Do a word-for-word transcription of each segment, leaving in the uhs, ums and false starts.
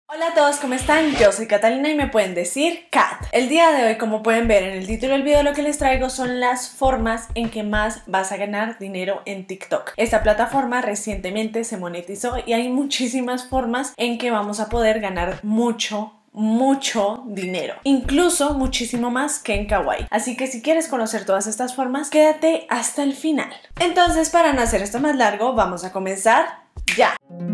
Hola a todos, ¿cómo están? Yo soy Catalina y me pueden decir Kat. El día de hoy, como pueden ver en el título del video, lo que les traigo son las formas en que más vas a ganar dinero en TikTok. Esta plataforma recientemente se monetizó y hay muchísimas formas en que vamos a poder ganar mucho mucho dinero, incluso muchísimo más que en Kawaii. Así que si quieres conocer todas estas formas, quédate hasta el final. Entonces, para no hacer esto más largo, vamos a comenzar ya.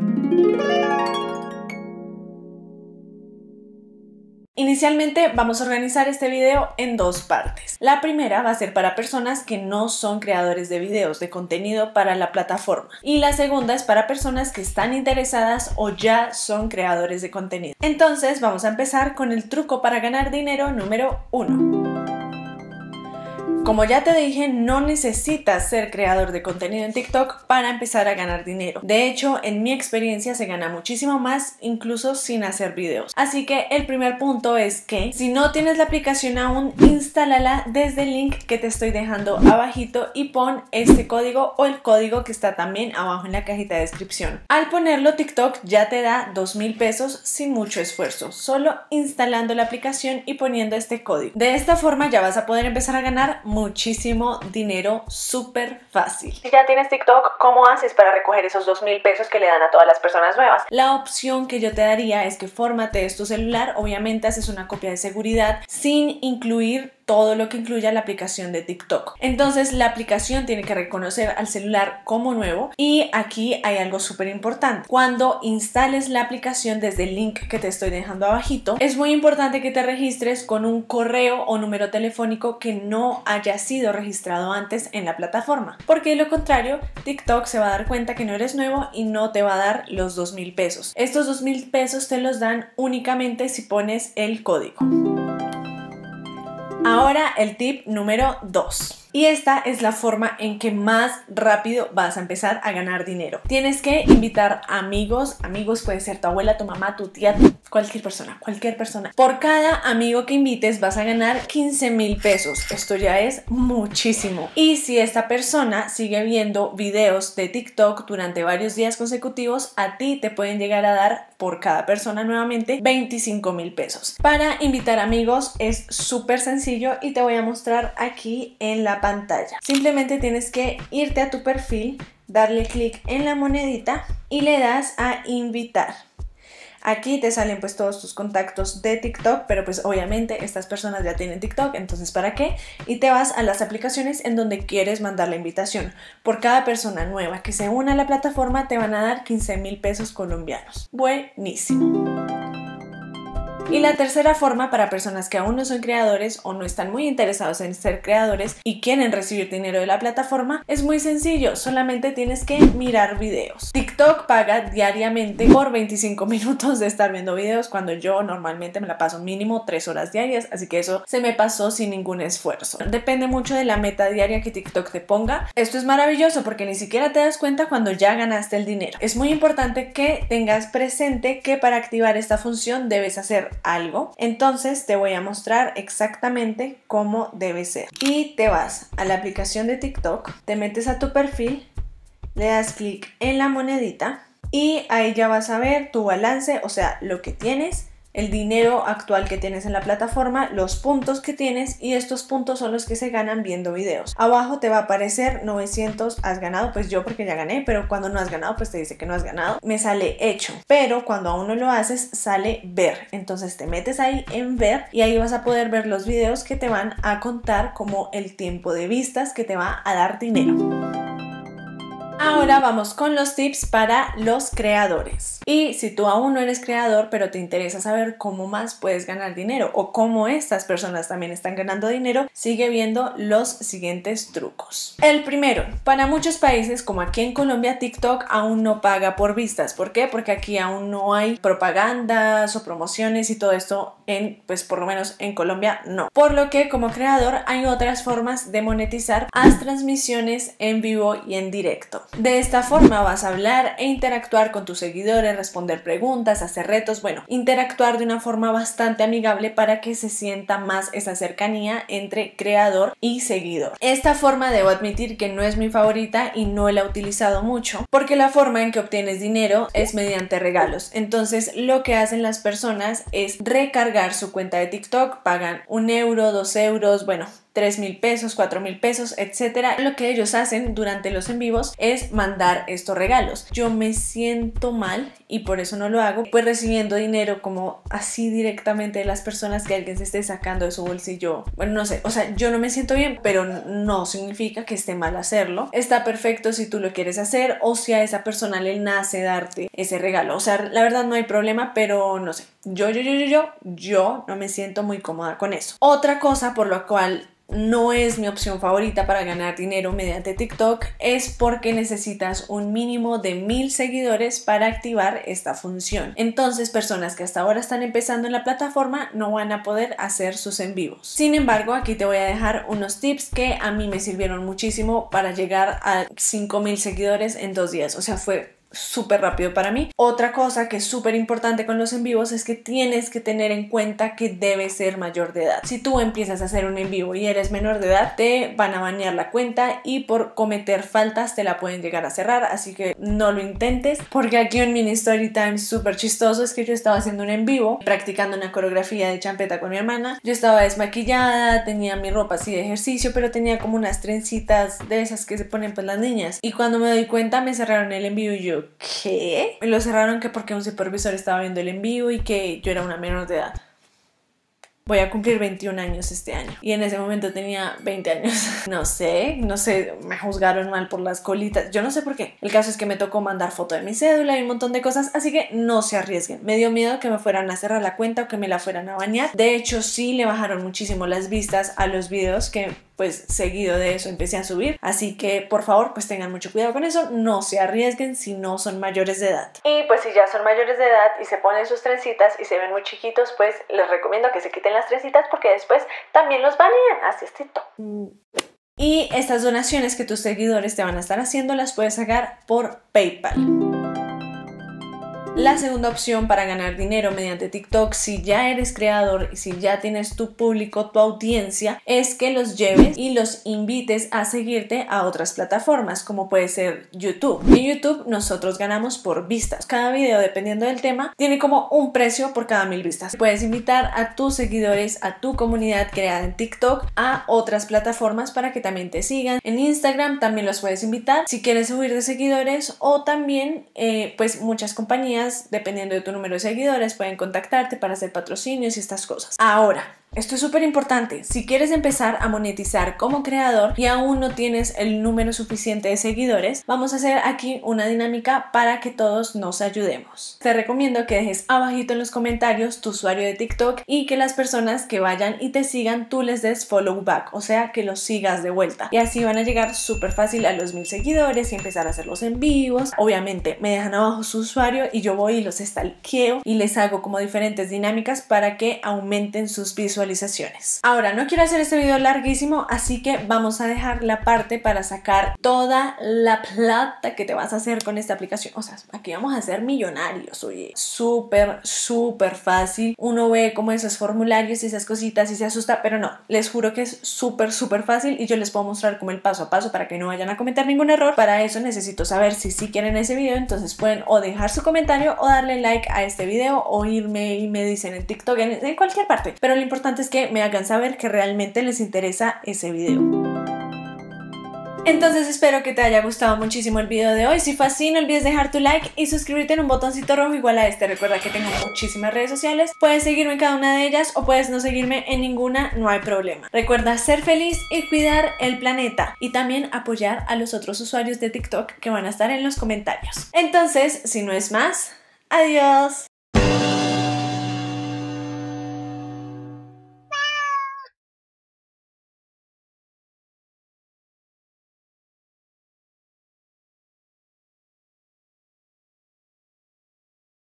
Inicialmente vamos a organizar este video en dos partes. La primera va a ser para personas que no son creadores de videos, de contenido para la plataforma. Y la segunda es para personas que están interesadas o ya son creadores de contenido. Entonces vamos a empezar con el truco para ganar dinero número uno. Como ya te dije, no necesitas ser creador de contenido en TikTok para empezar a ganar dinero. De hecho, en mi experiencia se gana muchísimo más incluso sin hacer videos. Así que el primer punto es que si no tienes la aplicación aún, instálala desde el link que te estoy dejando abajito y pon este código o el código que está también abajo en la cajita de descripción. Al ponerlo, TikTok ya te da dos mil pesos sin mucho esfuerzo, solo instalando la aplicación y poniendo este código. De esta forma ya vas a poder empezar a ganar muchísimo dinero súper fácil. Si ya tienes TikTok, ¿cómo haces para recoger esos dos mil pesos que le dan a todas las personas nuevas? La opción que yo te daría es que formatees tu celular. Obviamente haces una copia de seguridad sin incluir todo lo que incluya la aplicación de TikTok. Entonces la aplicación tiene que reconocer al celular como nuevo y aquí hay algo súper importante. Cuando instales la aplicación desde el link que te estoy dejando abajito, es muy importante que te registres con un correo o número telefónico que no haya sido registrado antes en la plataforma, porque de lo contrario TikTok se va a dar cuenta que no eres nuevo y no te va a dar los dos mil pesos. Estos dos mil pesos te los dan únicamente si pones el código. Ahora el tip número dos. Y esta es la forma en que más rápido vas a empezar a ganar dinero. Tienes que invitar amigos. Amigos puede ser tu abuela, tu mamá, tu tía, cualquier persona, cualquier persona. Por cada amigo que invites vas a ganar quince mil pesos. Esto ya es muchísimo. Y si esta persona sigue viendo videos de TikTok durante varios días consecutivos, a ti te pueden llegar a dar por cada persona nuevamente veinticinco mil pesos. Para invitar amigos es súper sencillo y te voy a mostrar aquí en la pantalla. Simplemente tienes que irte a tu perfil, darle clic en la monedita y le das a invitar. Aquí te salen pues todos tus contactos de TikTok, pero pues obviamente estas personas ya tienen TikTok, entonces ¿para qué? Y te vas a las aplicaciones en donde quieres mandar la invitación. Por cada persona nueva que se una a la plataforma te van a dar quince mil pesos colombianos. Buenísimo. Y la tercera forma para personas que aún no son creadores o no están muy interesados en ser creadores y quieren recibir dinero de la plataforma es muy sencillo, solamente tienes que mirar videos. TikTok paga diariamente por veinticinco minutos de estar viendo videos cuando yo normalmente me la paso mínimo tres horas diarias, así que eso se me pasó sin ningún esfuerzo. Depende mucho de la meta diaria que TikTok te ponga. Esto es maravilloso porque ni siquiera te das cuenta cuando ya ganaste el dinero. Es muy importante que tengas presente que para activar esta función debes hacer algo. Entonces te voy a mostrar exactamente cómo debe ser. Y te vas a la aplicación de TikTok, te metes a tu perfil, le das clic en la monedita y ahí ya vas a ver tu balance, o sea, lo que tienes, el dinero actual que tienes en la plataforma, los puntos que tienes, y estos puntos son los que se ganan viendo videos. Abajo te va a aparecer novecientos, has ganado, pues yo porque ya gané, pero cuando no has ganado pues te dice que no has ganado. Me sale hecho, pero cuando aún no lo haces sale ver. Entonces te metes ahí en ver y ahí vas a poder ver los videos que te van a contar como el tiempo de vistas que te va a dar dinero. Ahora vamos con los tips para los creadores. Y si tú aún no eres creador pero te interesa saber cómo más puedes ganar dinero o cómo estas personas también están ganando dinero, sigue viendo los siguientes trucos. El primero, para muchos países como aquí en Colombia, TikTok aún no paga por vistas. ¿Por qué? Porque aquí aún no hay propagandas o promociones y todo esto, en, pues por lo menos en Colombia no. Por lo que como creador hay otras formas de monetizar las transmisiones en vivo y en directo. De esta forma vas a hablar e interactuar con tus seguidores, responder preguntas, hacer retos, bueno, interactuar de una forma bastante amigable para que se sienta más esa cercanía entre creador y seguidor. Esta forma debo admitir que no es mi favorita y no la he utilizado mucho porque la forma en que obtienes dinero es mediante regalos. Entonces lo que hacen las personas es recargar su cuenta de TikTok, pagan un euro, dos euros, bueno, tres mil pesos, cuatro mil pesos, etcétera. Lo que ellos hacen durante los en vivos es mandar estos regalos. Yo me siento mal y por eso no lo hago, pues recibiendo dinero como así directamente de las personas, que alguien se esté sacando de su bolsillo, bueno, no sé, o sea, yo no me siento bien, pero no significa que esté mal hacerlo. Está perfecto si tú lo quieres hacer o si a esa persona le nace darte ese regalo, o sea, la verdad no hay problema, pero no sé, yo, yo, yo, yo, yo, yo no me siento muy cómoda con eso. Otra cosa por lo cual no es mi opción favorita para ganar dinero mediante TikTok es porque necesitas un mínimo de mil seguidores para activar esta función. Entonces, personas que hasta ahora están empezando en la plataforma no van a poder hacer sus en vivos. Sin embargo, aquí te voy a dejar unos tips que a mí me sirvieron muchísimo para llegar a cinco mil seguidores en dos días. O sea, fue súper rápido para mí. Otra cosa que es súper importante con los en vivos es que tienes que tener en cuenta que debes ser mayor de edad. Si tú empiezas a hacer un en vivo y eres menor de edad, te van a banear la cuenta y por cometer faltas te la pueden llegar a cerrar, así que no lo intentes, porque aquí en mini story time súper chistoso es que yo estaba haciendo un en vivo practicando una coreografía de champeta con mi hermana. Yo estaba desmaquillada, tenía mi ropa así de ejercicio, pero tenía como unas trencitas de esas que se ponen pues las niñas, y cuando me doy cuenta me cerraron el en vivo y yo, ¿qué? Me lo cerraron que porque un supervisor estaba viendo el en vivo y que yo era una menor de edad. Voy a cumplir veintiún años este año y en ese momento tenía veinte años. No sé, no sé, me juzgaron mal por las colitas, yo no sé por qué. El caso es que me tocó mandar foto de mi cédula y un montón de cosas, así que no se arriesguen. Me dio miedo que me fueran a cerrar la cuenta o que me la fueran a bañar. De hecho, sí le bajaron muchísimo las vistas a los videos que pues seguido de eso empecé a subir, así que por favor pues tengan mucho cuidado con eso, no se arriesguen si no son mayores de edad. Y pues si ya son mayores de edad y se ponen sus trencitas y se ven muy chiquitos, pues les recomiendo que se quiten las trencitas porque después también los banean, así es TikTok. Y estas donaciones que tus seguidores te van a estar haciendo las puedes sacar por PayPal. La segunda opción para ganar dinero mediante TikTok, si ya eres creador y si ya tienes tu público, tu audiencia, es que los lleves y los invites a seguirte a otras plataformas, como puede ser YouTube. En YouTube nosotros ganamos por vistas. Cada video, dependiendo del tema, tiene como un precio por cada mil vistas. Puedes invitar a tus seguidores, a tu comunidad creada en TikTok, a otras plataformas para que también te sigan. En Instagram también los puedes invitar si quieres subir de seguidores, o también eh, pues muchas compañías, dependiendo de tu número de seguidores, pueden contactarte para hacer patrocinios y estas cosas. Ahora, esto es súper importante. Si quieres empezar a monetizar como creador y aún no tienes el número suficiente de seguidores, vamos a hacer aquí una dinámica para que todos nos ayudemos. Te recomiendo que dejes abajito en los comentarios tu usuario de TikTok y que las personas que vayan y te sigan, tú les des follow back, o sea, que los sigas de vuelta. Y así van a llegar súper fácil a los mil seguidores y empezar a hacerlos en vivos. Obviamente me dejan abajo su usuario y yo voy y los stalkeo y les hago como diferentes dinámicas para que aumenten sus visualizaciones. Ahora, no quiero hacer este video larguísimo, así que vamos a dejar la parte para sacar toda la plata que te vas a hacer con esta aplicación. O sea, aquí vamos a ser millonarios, oye. Súper, súper fácil. Uno ve como esos formularios y esas cositas y se asusta, pero no, les juro que es súper, súper fácil y yo les puedo mostrar como el paso a paso para que no vayan a cometer ningún error. Para eso necesito saber si sí quieren ese video, entonces pueden o dejar su comentario o darle like a este video o irme y me dicen en TikTok, en, en cualquier parte. Pero lo importante es que me hagan saber que realmente les interesa ese video. Entonces espero que te haya gustado muchísimo el video de hoy. Si fue así, no olvides dejar tu like y suscribirte en un botoncito rojo igual a este. Recuerda que tengo muchísimas redes sociales, puedes seguirme en cada una de ellas o puedes no seguirme en ninguna, no hay problema. Recuerda ser feliz y cuidar el planeta, y también apoyar a los otros usuarios de TikTok que van a estar en los comentarios. Entonces, si no es más, adiós.